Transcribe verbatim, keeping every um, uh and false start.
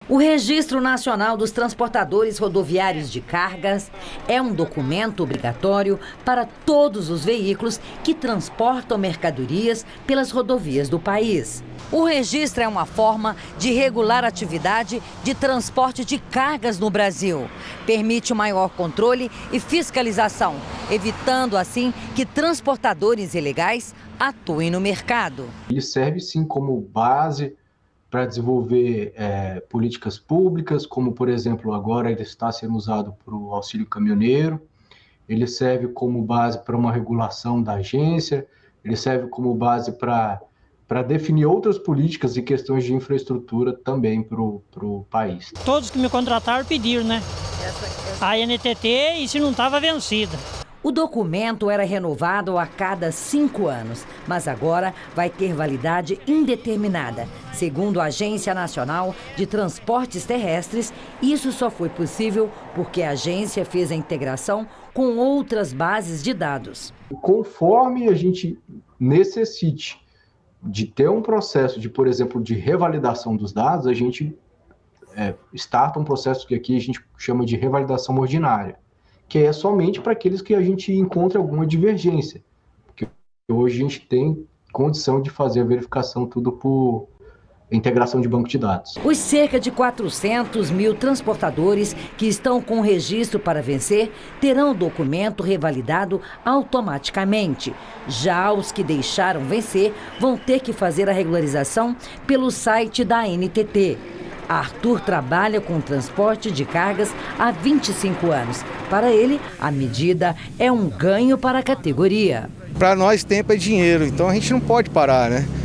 O Registro Nacional dos Transportadores Rodoviários de Cargas é um documento obrigatório para todos os veículos que transportam mercadorias pelas rodovias do país. O registro é uma forma de regular a atividade de transporte de cargas no Brasil. Permite maior controle e fiscalização, evitando assim que transportadores ilegais atuem no mercado. Ele serve sim como base para desenvolver é, políticas públicas, como, por exemplo, agora ele está sendo usado para o auxílio caminhoneiro, ele serve como base para uma regulação da agência, ele serve como base para para definir outras políticas e questões de infraestrutura também para o país. Todos que me contrataram pediram, né? A N T T, e se não estava vencida. O documento era renovado a cada cinco anos, mas agora vai ter validade indeterminada. Segundo a Agência Nacional de Transportes Terrestres, isso só foi possível porque a agência fez a integração com outras bases de dados. Conforme a gente necessite de ter um processo de, por exemplo, de revalidação dos dados, a gente é, starta um processo que aqui a gente chama de revalidação ordinária, que é somente para aqueles que a gente encontra alguma divergência. Porque hoje a gente tem condição de fazer a verificação tudo por integração de banco de dados. Os cerca de quatrocentos mil transportadores que estão com registro para vencer terão o documento revalidado automaticamente. Já os que deixaram vencer vão ter que fazer a regularização pelo site da A N T T. Arthur trabalha com transporte de cargas há vinte e cinco anos. Para ele, a medida é um ganho para a categoria. Para nós, tempo é dinheiro, então a gente não pode parar, né?